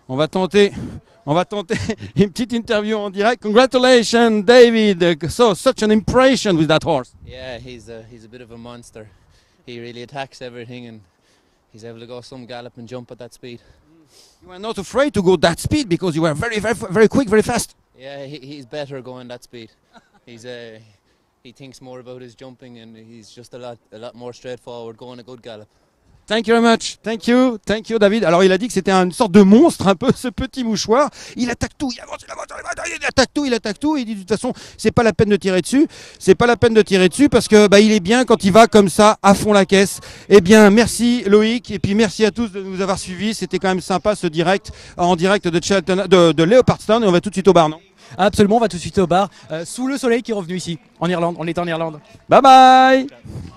On va tenter une petite interview en direct. Congratulations, David. So, such an impression with that horse. Yeah, he's a bit of a monster. He really attacks everything, and he's able to go some gallop and jump at that speed. You were not afraid to go that speed because you were very quick, very fast. Yeah, he's better going that speed. He thinks more about his jumping, and he's just a lot more straightforward going a good gallop. Thank you very much. Thank you, David. Alors il a dit que c'était une sorte de monstre, un peu ce petit mouchoir. Il attaque tout, il avance, il attaque tout. Il dit de toute façon, c'est pas la peine de tirer dessus. C'est pas la peine de tirer dessus parce que il est bien quand il va comme ça à fond la caisse. Eh bien, merci Loïc et puis merci à tous de nous avoir suivis. C'était quand même sympa ce direct en direct de Cheltenham, de Leopardstown, et on va tout de suite au bar, non? Absolument, on va tout de suite au bar, sous le soleil qui est revenu ici, en Irlande. On est en Irlande. Bye bye.